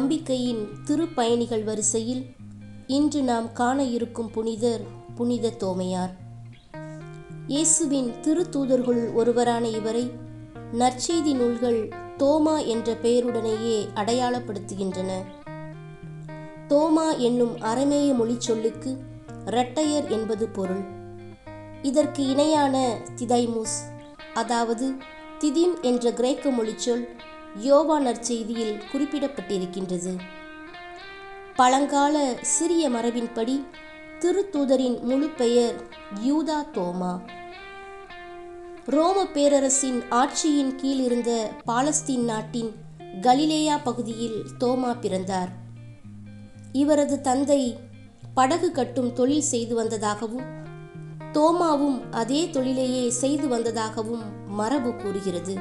நம்பிக்கையின் திருப்பயணிகள் வரிசையில் இன்று நாம் காண இருக்கும் புனிதர் புனித தோமையார். இயேசுவின் திருத்தூதர்களுள் ஒருவரான இவரை நற்செய்தி நூல்கள் தோமா என்ற பெயருடனேயே அடையாளப்படுத்துகின்றன. தோமா என்னும் அரமேய மொழி சொல்லுக்கு இரட்டையர் என்பது பொருள். இதற்கு இணையான திதைமுஸ், அதாவது திதிம் என்ற கிரேக்க மொழிச்சொல் யோவான் நற்செய்தியில் குறிப்பிடப்பட்டிருக்கின்றது. பழங்கால சிறிய மரபின்படி திருத்தூதரின் முழு பெயர் யூதா தோமா. ரோம பேரரசின் ஆட்சியின் கீழ் இருந்த பாலஸ்தீன் நாட்டின் கலிலேயா பகுதியில் தோமா பிறந்தார். இவரது தந்தை படகு கட்டும் தொழில் செய்து வந்ததாகவும் தோமாவும் அதே தொழிலையே செய்து வந்ததாகவும் மரபு கூறுகிறது.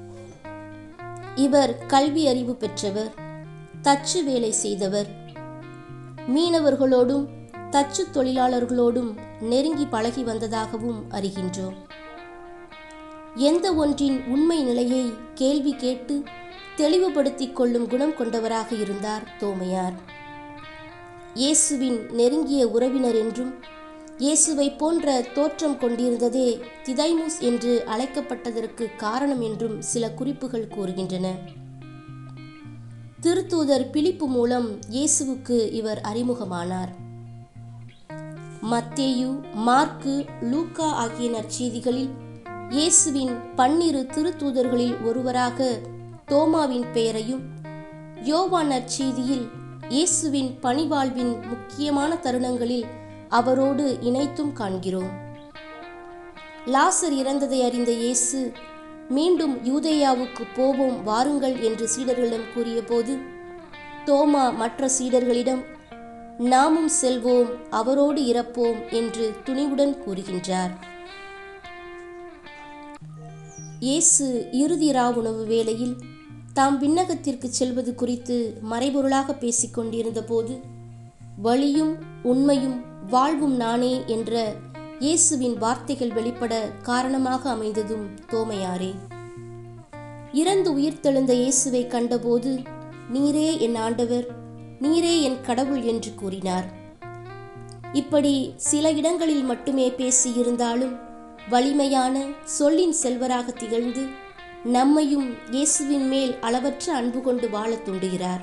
இவர் கல்வி அறிவு பெற்றவர், தச்சு வேலை செய்தவர், மீனவர்களோடும் தச்சு தொழிலாளர்களோடும் நெருங்கி பழகி வந்ததாகவும் அறிகின்றோம். எந்த ஒன்றின் உண்மை நிலையை கேள்வி கேட்டு தெளிவுபடுத்திக் கொள்ளும் குணம் கொண்டவராக இருந்தார் தோமையார். இயேசுவின் நெருங்கிய உறவினர் என்றும் இயேசுவை போன்ற தோற்றம் கொண்டிருந்ததே திதைமுஸ் என்று அழைக்கப்பட்டதற்கு காரணம் என்றும் சில குறிப்புகள் கூறுகின்றன. திருத்தூதர் பிலிப்பு மூலம் இயேசுவுக்கு இவர் அறிமுகமானார். மத்தேயு, மார்க்கு, லூக்கா ஆகிய நற்செய்திகளில் இயேசுவின் 12 திருத்தூதர்களில் ஒருவராக தோமாவின் பெயரையும், யோவான் நற்செய்தியில் இயேசுவின் பணிவாழ்வின் முக்கியமான தருணங்களில் அவரோடு இணைத்தும் காண்கிறோம். லாசர் இறந்ததை அறிந்த இயேசு மீண்டும் யூதேயாவுக்கு போவோம் வாருங்கள் என்று சீடர்களிடம் கூறிய போது தோமா மற்ற சீடர்களிடம் நாமும் செல்வோம், அவரோடு இறப்போம் என்று துணிவுடன் கூறுகின்றார். இயேசு இறுதி உணவு வேளையில் தாம் விண்ணகத்திற்கு செல்வது குறித்து மறைபொருளாக பேசிக் கொண்டிருந்த போது வழியும் உண்மையும் வாழ்வும் நானே என்ற இயேசுவின் வார்த்தைகள் வெளிப்பட காரணமாக அமைந்ததும் தோமையாரே. இறந்து உயிர்த்தெழுந்த இயேசுவை கண்டபோது நீரே என் ஆண்டவர், நீரே என் கடவுள் என்று கூறினார். இப்படி சில இடங்களில் மட்டுமே பேசியிருந்தாலும் வலிமையான சொல்லின் செல்வராக திகழ்ந்து நம்மையும் இயேசுவின் மேல் அளவற்ற அன்பு கொண்டு வாழ தூண்டுகிறார்.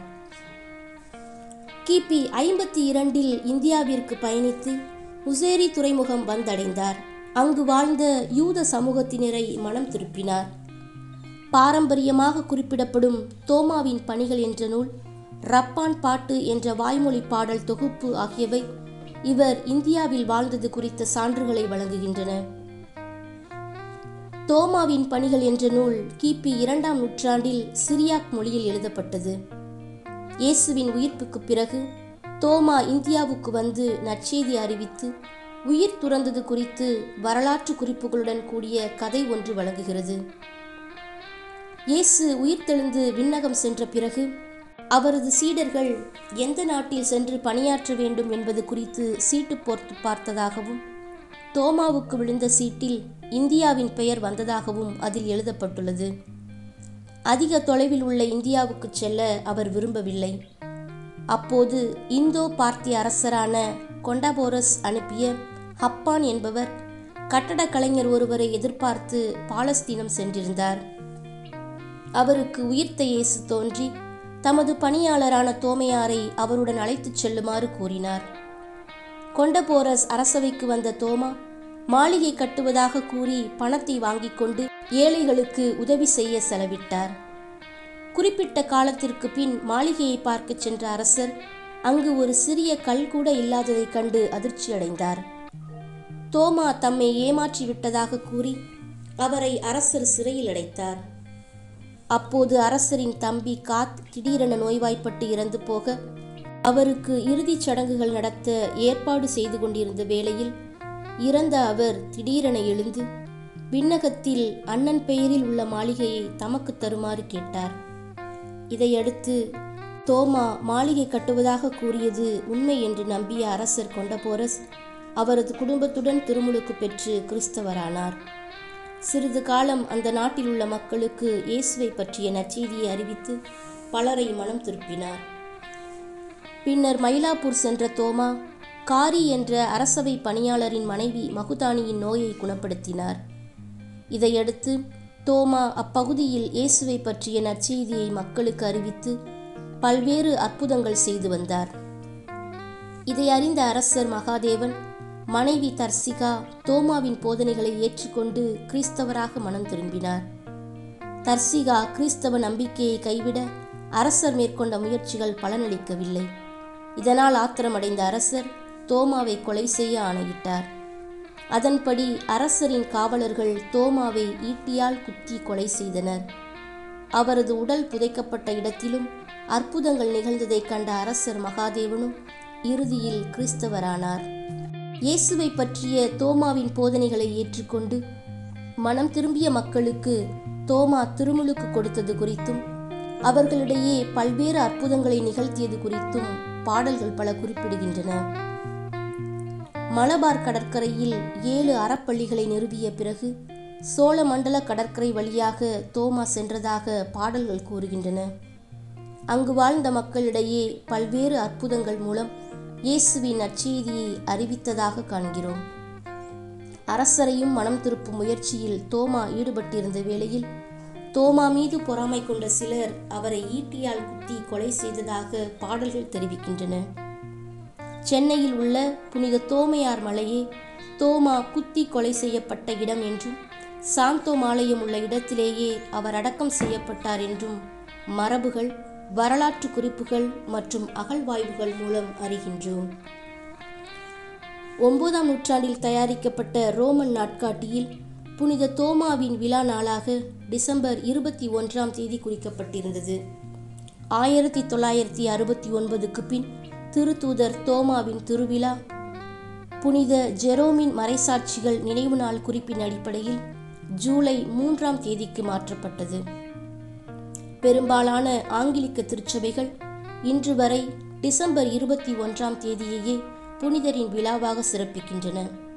கிபி 52 இந்தியாவிற்கு பயணித்து உசேரி துறைமுகம் வந்தடைந்தார். அங்கு வாழ்ந்த யூத சமூகத்தினரை மனம் திருப்பினார். பாரம்பரியமாக குறிப்பிடப்படும் தோமாவின் பணிகள் என்ற நூல், ரப்பான் பாட்டு என்ற வாய்மொழி பாடல் தொகுப்பு ஆகியவை இவர் இந்தியாவில் வாழ்ந்தது குறித்த சான்றுகளை வழங்குகின்றன. தோமாவின் பணிகள் என்ற நூல் கிபி 2ஆம் நூற்றாண்டில் சிரியாக் மொழியில் எழுதப்பட்டது. இயேசுவின் உயிர்ப்புக்கு பிறகு தோமா இந்தியாவுக்கு வந்து நற்செய்தி அறிவித்து உயிர் துறந்தது குறித்து வரலாற்று குறிப்புகளுடன் கூடிய கதை ஒன்று வழங்குகிறது. இயேசு உயிர்த்தெழுந்து விண்ணகம் சென்ற பிறகு அவரது சீடர்கள் எந்த நாட்டில் சென்று பணியாற்ற வேண்டும் என்பது குறித்து சீட்டு போர்த்து பார்த்ததாகவும் தோமாவுக்கு விழுந்த சீட்டில் இந்தியாவின் பெயர் வந்ததாகவும் அதில் எழுதப்பட்டுள்ளது. அதிக தொலைவில் உள்ள இந்தியாவுக்கு செல்ல அவர் விரும்பவில்லை. அப்போது இந்தோ பார்த்திய அரசரான கொண்டபோரஸ் அனுப்பிய ஹப்பான் என்பவர் கட்டடக் கலைஞர் ஒருவரை எதிர்பார்த்து பாலஸ்தீனம் சென்றிருந்தார். அவருக்கு உயிர்த்த இயேசு தோன்றி தமது பணியாளரான தோமையாரை அவருடன் அழைத்துச் செல்லுமாறு கூறினார். கொண்டபோரஸ் அரசவைக்கு வந்த தோமா மாளிகை கட்டுவதாக கூறி பணத்தை வாங்கிக் கொண்டு ஏழைகளுக்கு உதவி செய்ய செலவிட்டார். குறிப்பிட்ட காலத்திற்கு பின் மாளிகையை பார்க்க சென்ற அரசர் அங்கு ஒரு சிறிய கல் கூட இல்லாததைக் கண்டு அதிர்ச்சியடைந்தார். தோமா தம்மை ஏமாற்றி விட்டதாக கூறி அவரை அரசர் சிறையில் அடைத்தார். அப்போது அரசரின் தம்பி காத் திடீரென நோய்வாய்ப்பட்டு இறந்து போக அவருக்கு இறுதிச் சடங்குகள் நடத்த ஏற்பாடு செய்து கொண்டிருந்த வேளையில் இறந்த அவர் திடீரென எழுந்து விண்ணகத்தில் அண்ணன் பெயரில் உள்ள மாளிகையை தமக்கு தருமாறு கேட்டார். இதையடுத்து தோமா மாளிகை கட்டுவதாக கூறியது உண்மை என்று நம்பிய அரசர் கொண்டபோரஸ் அவரது குடும்பத்துடன் திருமுழுக்கு பெற்று கிறிஸ்தவரானார். சிறிது காலம் அந்த நாட்டில் உள்ள மக்களுக்கு இயேசுவை பற்றிய நற்செய்தியை அறிவித்து பலரை மனம் திருப்பினார். பின்னர் மயிலாப்பூர் சென்ற தோமா காரி என்ற அரசவை பணியாளரின் மனைவி மகுதானியின் நோயை குணப்படுத்தினார். இதையடுத்து தோமா அப்பகுதியில் இயேசுவை பற்றிய நற்செய்தியை மக்களுக்கு அறிவித்து பல்வேறு அற்புதங்கள் செய்து வந்தார். இதை அறிந்த அரசர் மகாதேவன் மனைவி தர்சிகா தோமாவின் போதனைகளை ஏற்றுக்கொண்டு கிறிஸ்தவராக மனம் திரும்பினார். தர்சிகா கிறிஸ்தவ நம்பிக்கையை கைவிட அரசர் மேற்கொண்ட முயற்சிகள் பலனளிக்கவில்லை. இதனால் ஆத்திரமடைந்த அரசர் தோமாவை கொலை செய்ய ஆணையிட்டார். அதன்படி அரசரின் காவலர்கள் தோமாவை ஈட்டியால் குத்தி கொலை செய்தனர். அவரது உடல் புதைக்கப்பட்ட இடத்திலும் அற்புதங்கள் நிகழ்ந்ததைக் கண்ட அரசர் மகாதேவனும் இறுதியில் கிறிஸ்தவரானார். இயேசுவை பற்றிய தோமாவின் போதனைகளை ஏற்றுக்கொண்டு மனம் திரும்பிய மக்களுக்கு தோமா திருமுழுக்கு கொடுத்தது குறித்தும் அவர்களிடையே பல்வேறு அற்புதங்களை நிகழ்த்தியது குறித்தும் பாடல்கள் பல குறிப்பிடுகின்றன. மலபார் கடற்கரையில் 7 அறப்பள்ளிகளை நிறுவிய பிறகு சோழமண்டல கடற்கரை வழியாக தோமா சென்றதாக பாடல்கள் கூறுகின்றன. அங்கு வாழ்ந்த மக்களிடையே பல்வேறு அற்புதங்கள் மூலம் இயேசுவின் நற்செய்தியை அறிவித்ததாக காண்கிறோம். அரசரையும் மனம் திருப்பும் முயற்சியில் தோமா ஈடுபட்டிருந்த வேளையில் தோமா மீது பொறாமை கொண்ட சிலர் அவரை ஈட்டியால் குத்தி கொலை செய்ததாக பாடல்கள் தெரிவிக்கின்றன. சென்னையில் உள்ள புனித தோமையார் மலையே தோமா குத்தி கொலை செய்யப்பட்ட இடம் என்றும் சாந்தோம் ஆலயம் உள்ள இடத்திலேயே அவர் அடக்கம் செய்யப்பட்டார் என்றும் மரபுகள், வரலாற்று குறிப்புகள் மற்றும் அகழ்வாய்வுகள் மூலம் அறிகின்றோம். 9ஆம் நூற்றாண்டில் தயாரிக்கப்பட்ட ரோமன் நாட்காட்டியில் புனித தோமாவின் விழா நாளாக டிசம்பர் 21ஆம் தேதி குறிக்கப்பட்டிருந்தது. 1969க்கு பின் திருத்தூதர் தோமாவின் திருவிழா புனித ஜெரோமின் மறைசாட்சிகள் நினைவு நாள் குறிப்பின் அடிப்படையில் ஜூலை 3ஆம் தேதிக்கு மாற்றப்பட்டது. பெரும்பாலான ஆங்கிலிக்க திருச்சபைகள் இன்று வரை டிசம்பர் 21ஆம் தேதியையே புனிதரின் விழாவாக சிறப்பிக்கின்றன.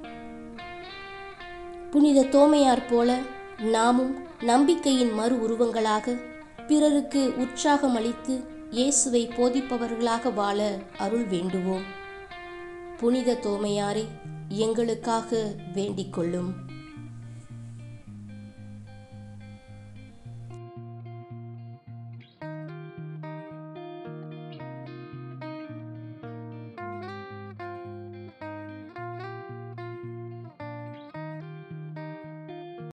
புனித தோமையார் போல நாமும் நம்பிக்கையின் மறு உருவங்களாக பிறருக்கு உற்சாகம் அளித்து இயேசுவை போதிப்பவர்களாக வாழ அருள் வேண்டுவோம். புனித தோமையாரே, எங்களுக்காக வேண்டிக் கொள்ளும்.